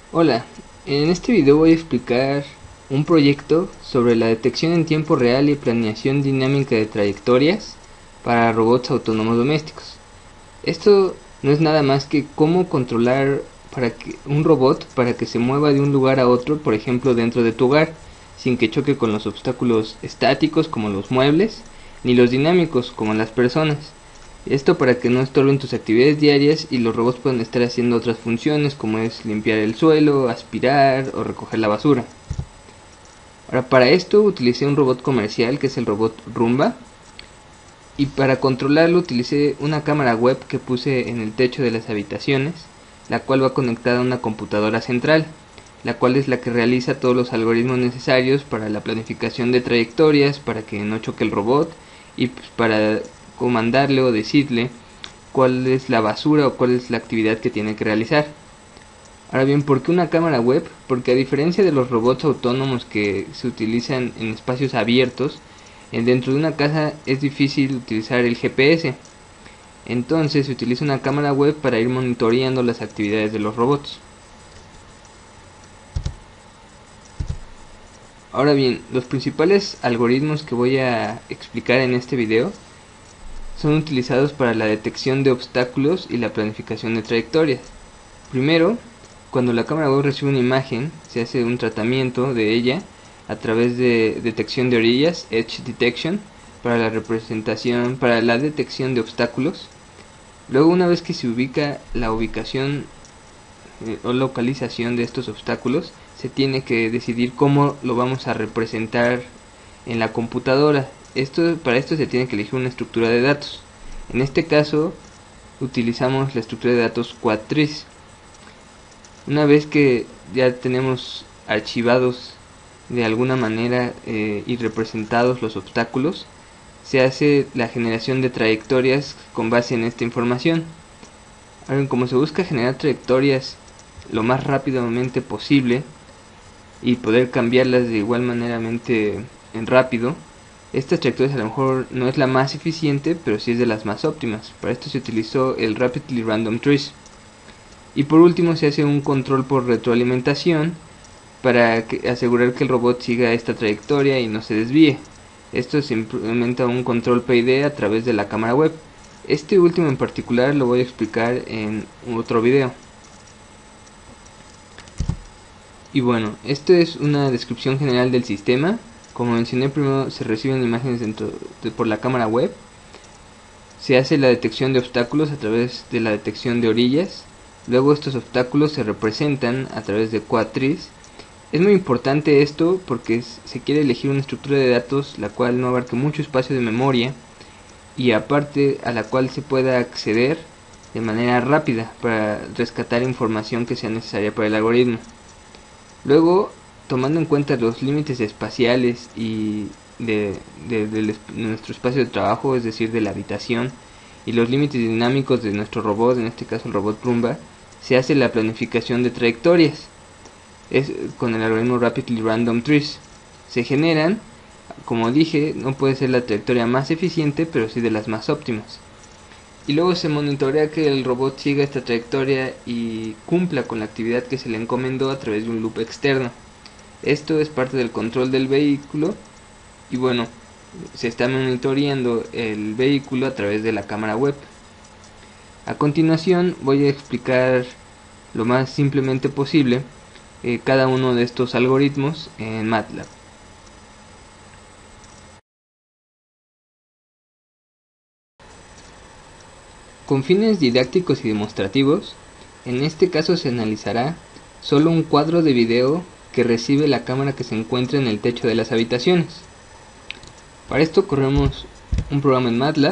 Hola, en este video voy a explicar un proyecto sobre la detección en tiempo real y planeación dinámica de trayectorias para robots autónomos domésticos. Esto no es nada más que cómo controlar un robot para que se mueva de un lugar a otro, por ejemplo dentro de tu hogar, sin que choque con los obstáculos estáticos como los muebles, ni los dinámicos como las personas. Esto para que no estorben tus actividades diarias y los robots puedan estar haciendo otras funciones como es limpiar el suelo, aspirar o recoger la basura. Ahora, para esto utilicé un robot comercial que es el robot Roomba, y para controlarlo utilicé una cámara web que puse en el techo de las habitaciones, la cual va conectada a una computadora central, la cual es la que realiza todos los algoritmos necesarios para la planificación de trayectorias, para que no choque el robot y para comandarle o decirle cuál es la basura o cuál es la actividad que tiene que realizar. Ahora bien, ¿por qué una cámara web? Porque a diferencia de los robots autónomos que se utilizan en espacios abiertos, dentro de una casa es difícil utilizar el GPS. Entonces se utiliza una cámara web para ir monitoreando las actividades de los robots. Ahora bien, los principales algoritmos que voy a explicar en este video son utilizados para la detección de obstáculos y la planificación de trayectorias. Primero, cuando la cámara web recibe una imagen, se hace un tratamiento de ella a través de detección de orillas, edge detection, para la detección de obstáculos. Luego, una vez que se ubica la ubicación o localización de estos obstáculos, se tiene que decidir cómo lo vamos a representar en la computadora. Para esto se tiene que elegir una estructura de datos. En este caso utilizamos la estructura de datos quadtris. Una vez que ya tenemos archivados de alguna manera y representados los obstáculos, se hace la generación de trayectorias con base en esta información. Ahora, como se busca generar trayectorias lo más rápidamente posible y poder cambiarlas de igual manera en rápido, estas trayectorias a lo mejor no es la más eficiente, pero sí es de las más óptimas. Para esto se utilizó el Rapidly Random Trees. Y por último se hace un control por retroalimentación para asegurar que el robot siga esta trayectoria y no se desvíe. Esto se implementa un control PID a través de la cámara web. Este último en particular lo voy a explicar en otro video. Y bueno, esto es una descripción general del sistema. Como mencioné, primero se reciben imágenes por la cámara web. Se hace la detección de obstáculos a través de la detección de orillas. Luego estos obstáculos se representan a través de quadtris. Es muy importante esto porque se quiere elegir una estructura de datos la cual no abarque mucho espacio de memoria y aparte a la cual se pueda acceder de manera rápida para rescatar información que sea necesaria para el algoritmo. Luego, tomando en cuenta los límites espaciales y de nuestro espacio de trabajo, es decir, de la habitación, y los límites dinámicos de nuestro robot, en este caso el robot Roomba, se hace la planificación de trayectorias. Es con el algoritmo Rapidly Random Trees. Se generan, como dije, no puede ser la trayectoria más eficiente, pero sí de las más óptimas. Y luego se monitorea que el robot siga esta trayectoria y cumpla con la actividad que se le encomendó a través de un loop externo. Esto es parte del control del vehículo y bueno, se está monitoreando el vehículo a través de la cámara web. A continuación voy a explicar lo más simplemente posible cada uno de estos algoritmos en MATLAB. Con fines didácticos y demostrativos, en este caso se analizará solo un cuadro de video que recibe la cámara que se encuentra en el techo de las habitaciones. Para esto corremos un programa en MATLAB,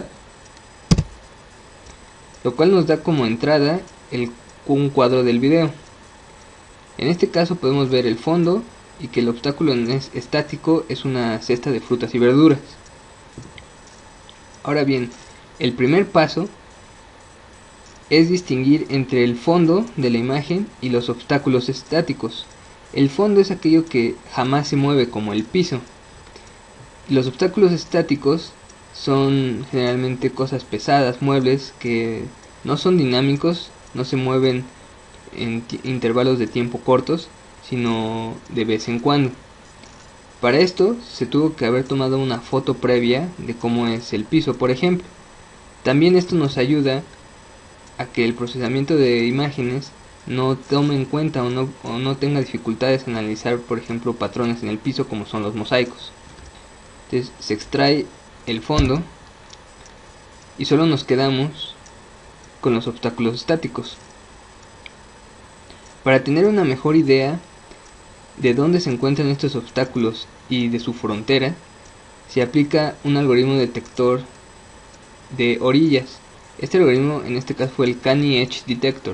lo cual nos da como entrada un cuadro del video. En este caso podemos ver el fondo y que el obstáculo estático es una cesta de frutas y verduras. Ahora bien, el primer paso es distinguir entre el fondo de la imagen y los obstáculos estáticos. El fondo es aquello que jamás se mueve, como el piso. Los obstáculos estáticos son generalmente cosas pesadas, muebles que no son dinámicos, no se mueven en intervalos de tiempo cortos, sino de vez en cuando. Para esto se tuvo que haber tomado una foto previa de cómo es el piso, por ejemplo. También esto nos ayuda a que el procesamiento de imágenes no tome en cuenta o no tenga dificultades en analizar, por ejemplo, patrones en el piso como son los mosaicos. Entonces se extrae el fondo y solo nos quedamos con los obstáculos estáticos. Para tener una mejor idea de dónde se encuentran estos obstáculos y de su frontera, se aplica un algoritmo detector de orillas. Este algoritmo en este caso fue el Canny Edge Detector.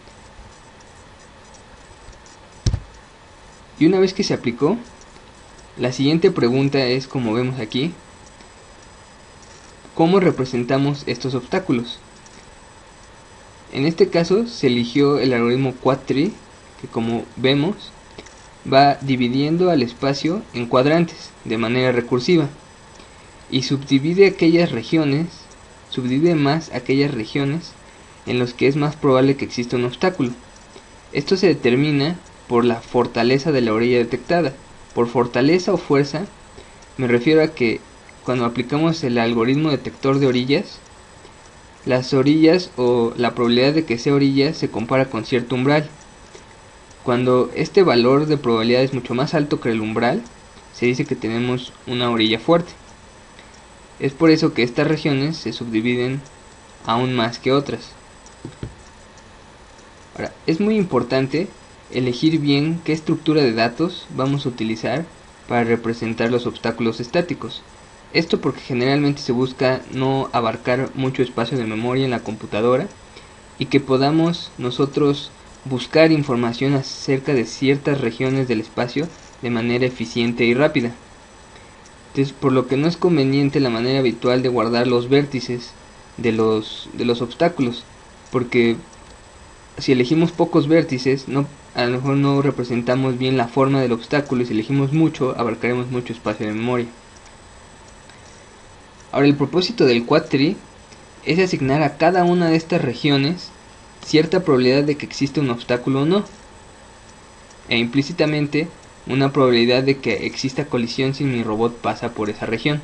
Y una vez que se aplicó, la siguiente pregunta es, como vemos aquí, ¿cómo representamos estos obstáculos? En este caso se eligió el algoritmo Quadtree, que como vemos va dividiendo al espacio en cuadrantes de manera recursiva y subdivide más aquellas regiones en las que es más probable que exista un obstáculo. Esto se determina por la fortaleza de la orilla detectada. Por fortaleza o fuerza me refiero a que cuando aplicamos el algoritmo detector de orillas, las orillas o la probabilidad de que sea orilla se compara con cierto umbral. Cuando este valor de probabilidad es mucho más alto que el umbral, se dice que tenemos una orilla fuerte. Es por eso que estas regiones se subdividen aún más que otras. Ahora, es muy importante elegir bien qué estructura de datos vamos a utilizar para representar los obstáculos estáticos. Esto porque generalmente se busca no abarcar mucho espacio de memoria en la computadora y que podamos nosotros buscar información acerca de ciertas regiones del espacio de manera eficiente y rápida. Entonces, por lo que no es conveniente la manera habitual de guardar los vértices de los obstáculos, porque si elegimos pocos vértices, a lo mejor no representamos bien la forma del obstáculo, y si elegimos mucho, abarcaremos mucho espacio de memoria. Ahora, el propósito del Quadtree es asignar a cada una de estas regiones cierta probabilidad de que exista un obstáculo o no, e implícitamente una probabilidad de que exista colisión si mi robot pasa por esa región.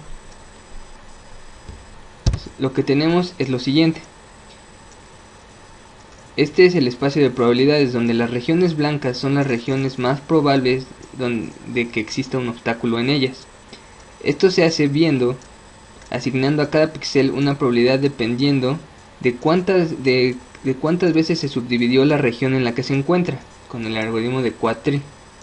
Lo que tenemos es lo siguiente. Este es el espacio de probabilidades, donde las regiones blancas son las regiones más probables de que exista un obstáculo en ellas. Esto se hace asignando a cada píxel una probabilidad dependiendo de cuántas veces se subdividió la región en la que se encuentra, con el algoritmo de Quadtree.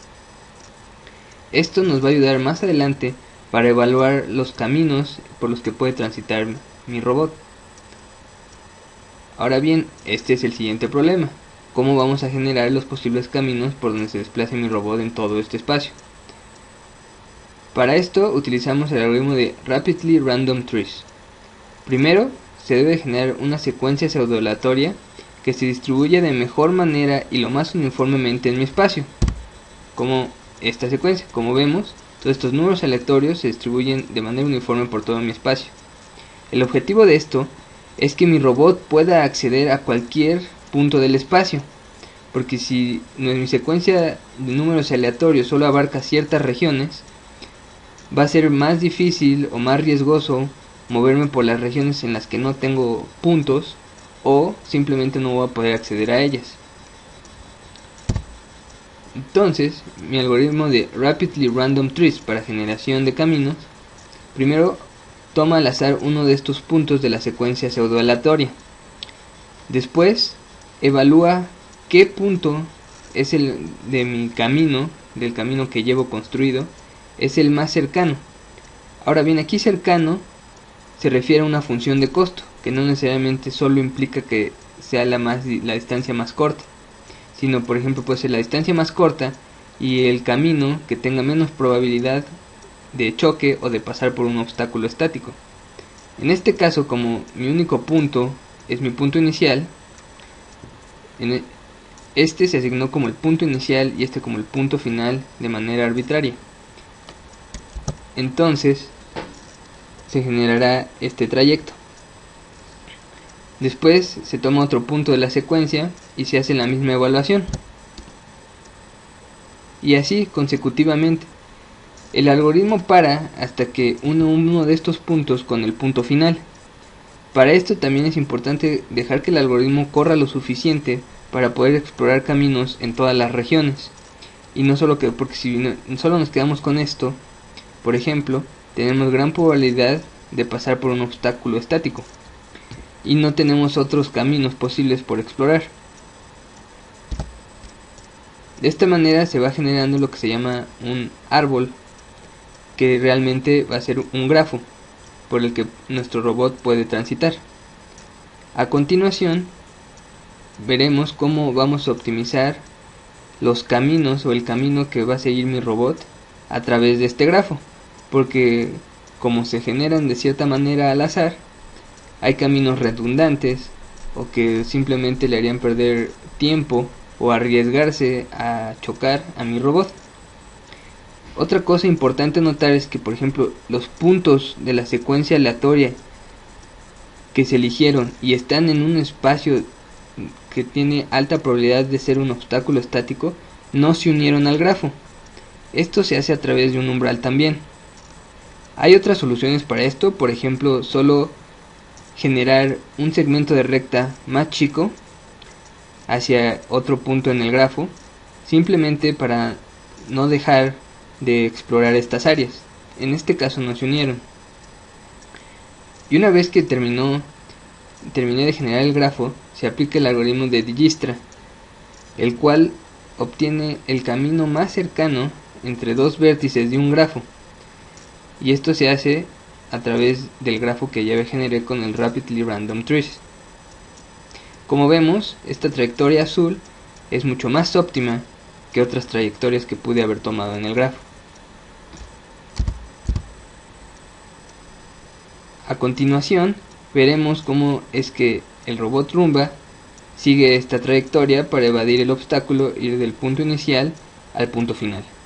Esto nos va a ayudar más adelante para evaluar los caminos por los que puede transitar mi robot. Ahora bien, este es el siguiente problema: ¿cómo vamos a generar los posibles caminos por donde se desplace mi robot en todo este espacio? Para esto utilizamos el algoritmo de Rapidly Random Trees. Primero, se debe generar una secuencia pseudo-aleatoria que se distribuya de mejor manera y lo más uniformemente en mi espacio, como esta secuencia. Como vemos, todos estos números aleatorios se distribuyen de manera uniforme por todo mi espacio. El objetivo de esto es que mi robot pueda acceder a cualquier punto del espacio, porque si mi secuencia de números aleatorios solo abarca ciertas regiones, va a ser más difícil o más riesgoso moverme por las regiones en las que no tengo puntos, o simplemente no voy a poder acceder a ellas. Entonces, mi algoritmo de Rapidly Random Trees para generación de caminos, primero toma al azar uno de estos puntos de la secuencia pseudo-aleatoria. Después, evalúa qué punto es el de mi camino, del camino que llevo construido, es el más cercano. Ahora bien, aquí cercano se refiere a una función de costo, que no necesariamente solo implica que sea la distancia más corta, sino por ejemplo puede ser la distancia más corta y el camino que tenga menos probabilidad de choque o de pasar por un obstáculo estático. En este caso, como mi único punto es mi punto inicial, este se asignó como el punto inicial y este como el punto final de manera arbitraria. Entonces se generará este trayecto. Después se toma otro punto de la secuencia y se hace la misma evaluación. Y así consecutivamente. El algoritmo para hasta que une uno de estos puntos con el punto final. Para esto también es importante dejar que el algoritmo corra lo suficiente para poder explorar caminos en todas las regiones. Y no solo que, porque si solo nos quedamos con esto, por ejemplo, tenemos gran probabilidad de pasar por un obstáculo estático y no tenemos otros caminos posibles por explorar. De esta manera se va generando lo que se llama un árbol, que realmente va a ser un grafo por el que nuestro robot puede transitar. A continuación veremos cómo vamos a optimizar los caminos o el camino que va a seguir mi robot a través de este grafo, porque como se generan de cierta manera al azar, hay caminos redundantes o que simplemente le harían perder tiempo o arriesgarse a chocar a mi robot. Otra cosa importante notar es que, por ejemplo, los puntos de la secuencia aleatoria que se eligieron y están en un espacio que tiene alta probabilidad de ser un obstáculo estático, no se unieron al grafo. Esto se hace a través de un umbral también. Hay otras soluciones para esto, por ejemplo, solo generar un segmento de recta más chico hacia otro punto en el grafo, simplemente para no dejar de explorar estas áreas. En este caso no se unieron. Y una vez que terminé de generar el grafo, se aplica el algoritmo de Dijkstra, el cual obtiene el camino más cercano entre dos vértices de un grafo, y esto se hace a través del grafo que ya generé con el Rapidly Random Trees. Como vemos, esta trayectoria azul es mucho más óptima que otras trayectorias que pude haber tomado en el grafo. A continuación, veremos cómo es que el robot Roomba sigue esta trayectoria para evadir el obstáculo y ir del punto inicial al punto final.